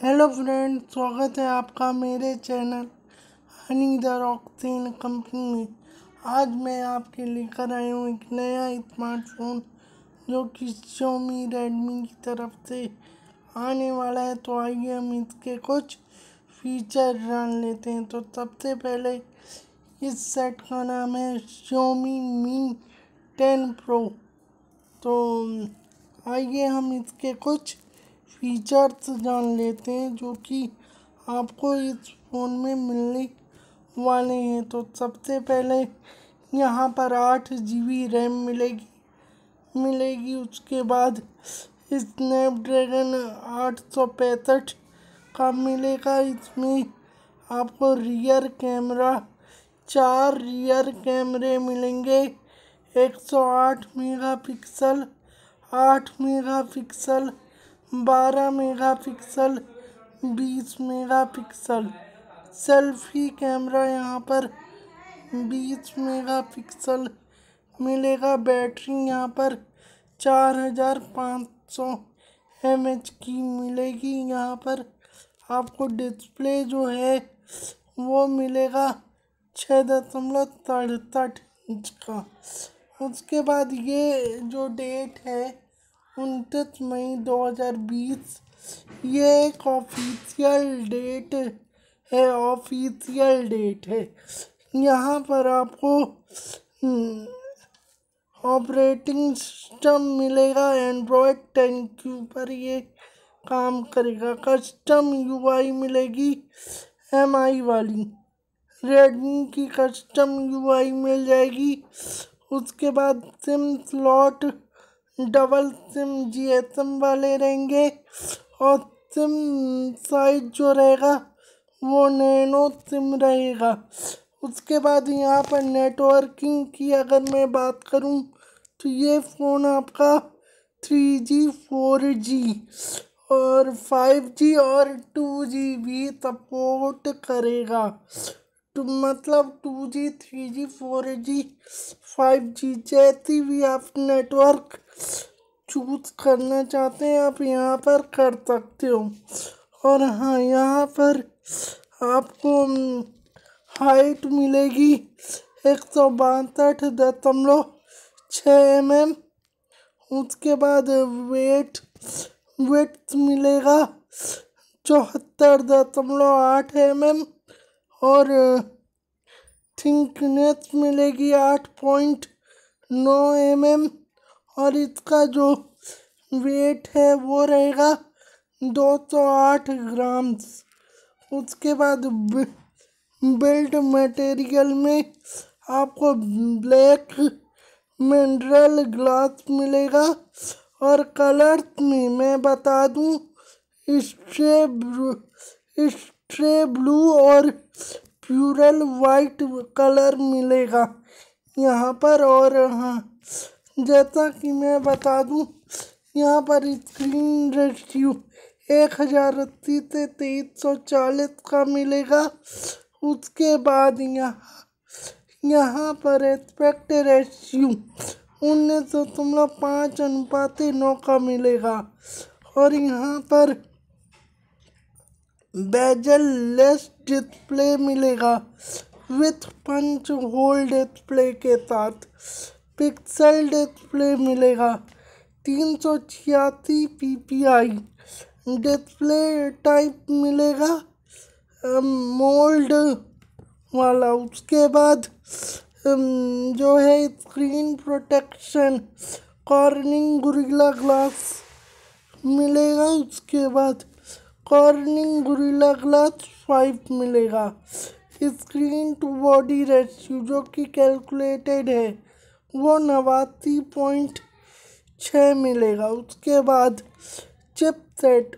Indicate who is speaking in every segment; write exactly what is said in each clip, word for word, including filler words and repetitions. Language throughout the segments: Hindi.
Speaker 1: हेलो फ्रेंड, स्वागत है आपका मेरे channel Honey the Rockseen company में। आज मैं आपके लेकर आया हूँ एक नया स्मार्टफोन जो कि Xiaomi रेडमी की तरफ से आने वाला है। तो आइए हम इसके कुछ फीचर जान लेते हैं। तो सबसे पहले इस सेट का नाम है Xiaomi Mi टेन प्रो। तो आइए हम इसके कुछ फीचर्स जान लेते हैं जो कि आपको इस फ़ोन में मिलने वाले हैं। तो सबसे पहले यहाँ पर आठ जी बी रैम मिलेगी मिलेगी उसके बाद स्नैपड्रैगन आठ सौ पैंसठ का मिलेगा। इसमें आपको रियर कैमरा चार रियर कैमरे मिलेंगे, एक सौ आठ मेगापिक्सल, आठ मेगापिक्सल, बारह मेगापिक्सल, बीस मेगापिक्सल। सेल्फी कैमरा यहाँ पर बीस मेगापिक्सल मिलेगा। बैटरी यहाँ पर चार हज़ार पाँच सौ एम एच की मिलेगी। यहाँ पर आपको डिस्प्ले जो है वो मिलेगा छः दशमलव सड़सठ इंच का। उसके बाद ये जो डेट है उनतीस मई दो हज़ार बीस, ये एक ऑफिशियल डेट है ऑफिशियल डेट है। यहाँ पर आपको ऑपरेटिंग सिस्टम मिलेगा एंड्रॉयड टेन के ऊपर ये काम करेगा। कस्टम यू आई मिलेगी एम आई वाली, रेडमी की कस्टम यू आई मिल जाएगी। उसके बाद SIM slot double SIM G S M वाले रहेंगे और सिम साइज जो रहेगा वो नैनो सिम रहेगा। उसके बाद यहाँ पर नेटवर्किंग की अगर मैं बात करूँ तो ये फ़ोन आपका थ्री जी फोर जी और फाइव जी और टू जी भी सपोर्ट करेगा। तो मतलब two G, three G, four G, five G जैसी भी आप नेटवर्क चूज करना चाहते हैं आप यहाँ पर कर सकते हो। और हाँ, यहाँ पर आपको हाइट मिलेगी एक सौ बासठ दशमलव छः एम एम। उसके बाद वेट वेट मिलेगा चौहत्तर दशमलव आठ एम एम और थिकनेस मिलेगी आठ पॉइंट नौ एम एम और इसका जो वेट है वो रहेगा दो सौ आठ ग्राम्स। उसके बाद बिल्ड मटेरियल में आपको ब्लैक मिनरल ग्लास मिलेगा और कलर में मैं बता दूं स्ट्रे ब्लू स्ट्रे ब्लू और प्यूरल वाइट कलर मिलेगा यहाँ पर। और हाँ, जैसा कि मैं बता दूं यहाँ पर स्क्रीन रेशियो एक हज़ार अस्सी से तेईस सौ चालीस का मिलेगा। उसके बाद यहाँ यहाँ पर एस्पेक्ट रेशियो उन्नीस दशमलव पाँच अनुपात नौ का मिलेगा। और यहाँ पर बेजल लेस डिस्प्ले मिलेगा विथ पंच होल डिस्प्ले के साथ। पिक्सल डिस्प्ले मिलेगा तीन सौ छियासी P P I. Display type मिलेगा मोल्ड वाला। उसके बाद जो है screen protection Corning Gorilla glass मिलेगा। उसके बाद कॉर्निंग गोरिल्ला ग्लास फाइव मिलेगा। स्क्रीन टू बॉडी रेशियो जो कि कैलकुलेटेड है वो नवासी पॉइंट छः मिलेगा। उसके बाद चिपसेट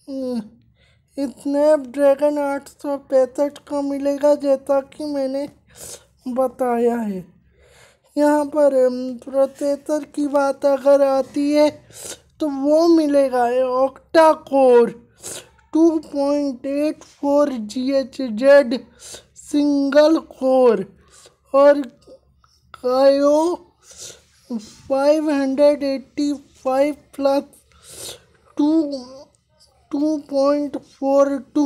Speaker 1: स्नैपड्रैगन आठ सौ पैंसठ का मिलेगा जैसा कि मैंने बताया है। यहाँ पर प्रोसेसर की बात अगर आती है तो वो मिलेगा octa core two point eight four G H Z single core और Kryo five hundred eighty five plus two two point four two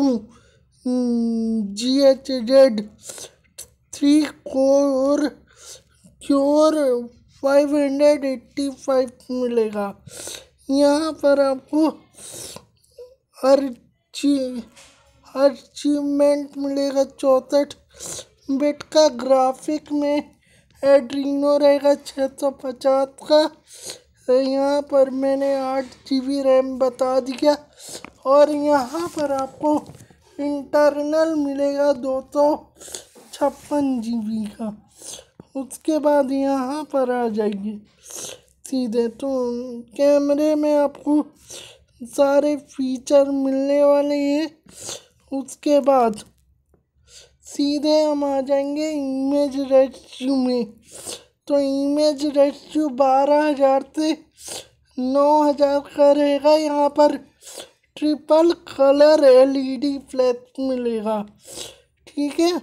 Speaker 1: G H Z three core Kryo five hundred eighty five मिलेगा। यहाँ पर आपको हर चीज हर अचीवमेंट मिलेगा। चौंसठ बिट का ग्राफिक में एड्रीनो रहेगा छः सौ पचास का। यहाँ पर मैंने आठ जी बी रैम बता दिया। और यहाँ पर आपको इंटरनल मिलेगा दो सौ छप्पन जी बी का। उसके बाद यहाँ पर आ जाइए सीधे तो कैमरे में आपको सारे फीचर मिलने वाले हैं। उसके बाद सीधे हम आ जाएंगे इमेज रेशियो में। तो इमेज रेशियो बारह हज़ार से नौ हज़ार का रहेगा। यहाँ पर ट्रिपल कलर एलईडी फ्लैश मिलेगा, ठीक है।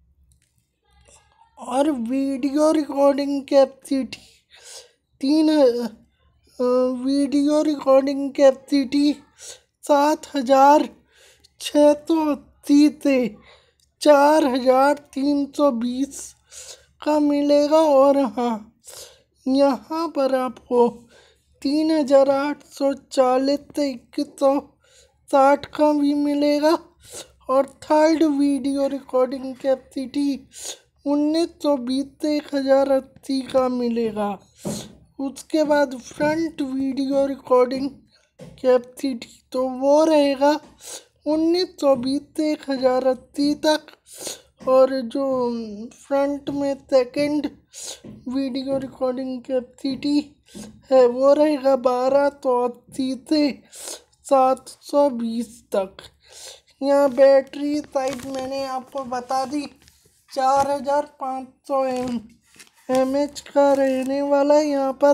Speaker 1: और वीडियो रिकॉर्डिंग कैपेसिटी तीन वीडियो रिकॉर्डिंग कैपेसिटी सात हज़ार छः सौ अस्सी से चार हज़ार तीन सौ बीस का मिलेगा। और हाँ, यहाँ पर आपको तीन हज़ार आठ सौ चालीस से इक्कीस सौ साठ का भी मिलेगा। और थर्ड वीडियो रिकॉर्डिंग कैपेसिटी उन्नीस सौ बीस से एक हज़ार अस्सी का मिलेगा। उसके बाद फ्रंट वीडियो रिकॉर्डिंग कैपेसिटी तो वो रहेगा उन्नीस सौ बीस से एक हज़ार अस्सी तक। और जो फ्रंट में सेकंड वीडियो रिकॉर्डिंग कैपेसिटी है वो रहेगा बारह सौ अस्सी से सात सौ बीस तक। यहाँ बैटरी साइज मैंने आपको बता दी चार हज़ार पाँच सौ एम एम एच का रहने वाला है यहाँ पर।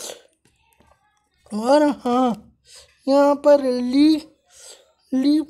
Speaker 1: और हाँ, यहाँ पर ली लीप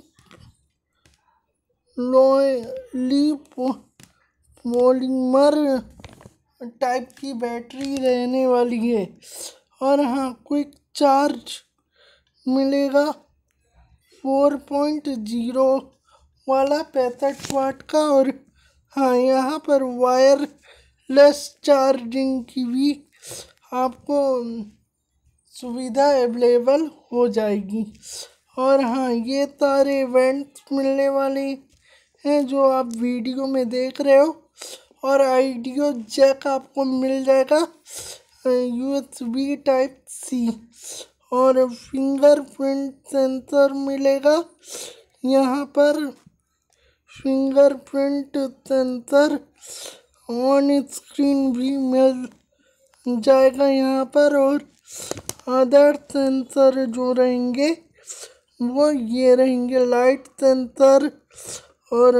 Speaker 1: लोए लीप पॉलीमर टाइप की बैटरी रहने वाली है। और हाँ, क्विक चार्ज मिलेगा फोर पॉइंट ज़ीरो वाला पैंसठ वाट का। और हाँ, यहाँ पर वायरलेस चार्जिंग की भी आपको सुविधा अवेलेबल हो जाएगी। और हाँ, ये सारे इवेंट्स मिलने वाले हैं जो आप वीडियो में देख रहे हो। और ऑडियो जैक आपको मिल जाएगा यूएसबी टाइप सी। और फिंगरप्रिंट सेंसर मिलेगा यहाँ पर। फिंगरप्रिंट सेंसर ऑन स्क्रीन भी मिल जाएगा यहाँ पर। और अदर सेंसर जो रहेंगे वो ये रहेंगे लाइट सेंसर और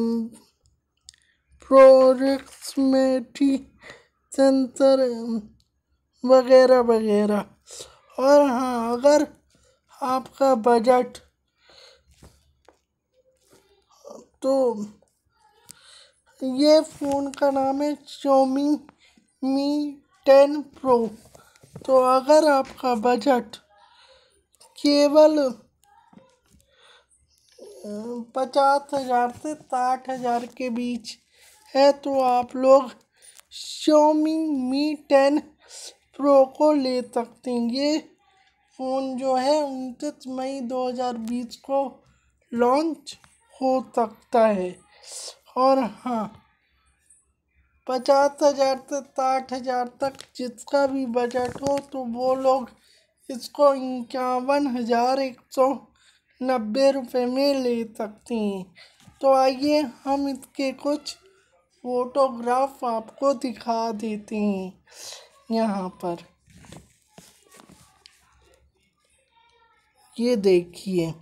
Speaker 1: प्रोक्सिमिटी सेंसर वगैरह वगैरह। और हाँ, अगर आपका बजट तो ये फ़ोन का नाम है Xiaomi Mi टेन प्रो। तो अगर आपका बजट केवल पचास हज़ार से साठ हज़ार के बीच है तो आप लोग Xiaomi Mi टेन प्रो को ले सकते हैं। ये फ़ोन जो है उनतीस मई दो हज़ार बीस को लॉन्च हो सकता है। और हाँ, पचास हज़ार से साठ हज़ार तक जिसका भी बजट हो तो वो लोग इसको इक्यावन हज़ार एक सौ नब्बे रुपये में ले सकते हैं। तो आइए हम इसके कुछ फोटोग्राफ आपको दिखा देते हैं यहाँ पर। ये देखिए,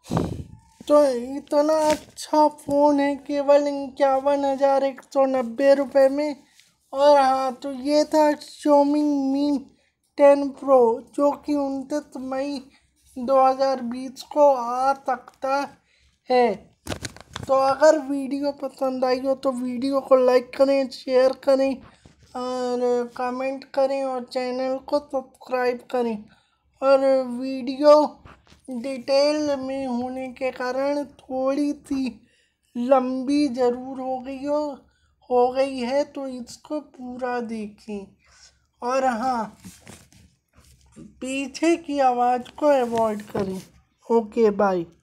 Speaker 1: तो इतना अच्छा फ़ोन है केवल इक्यावन हज़ार एक सौ नब्बे रुपये में। और हाँ, तो ये था Xiaomi Mi टेन प्रो जो कि उनतीस मई दो हज़ार बीस को आ सकता है। तो अगर वीडियो पसंद आई हो तो वीडियो को लाइक करें, शेयर करें और कमेंट करें और चैनल को सब्सक्राइब करें। और वीडियो डिटेल में होने के कारण थोड़ी सी लंबी ज़रूर हो गई हो हो गई है, तो इसको पूरा देखें। और हाँ, पीछे की आवाज़ को अवॉइड करें। Okay, bye.